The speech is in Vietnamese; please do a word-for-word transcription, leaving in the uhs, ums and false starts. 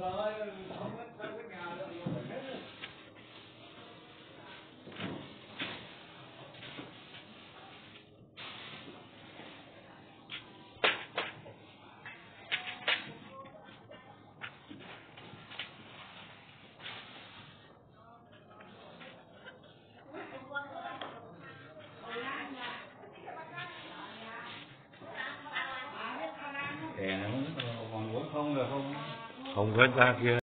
Đèn nó còn bốn không rồi không? Không có ra kia.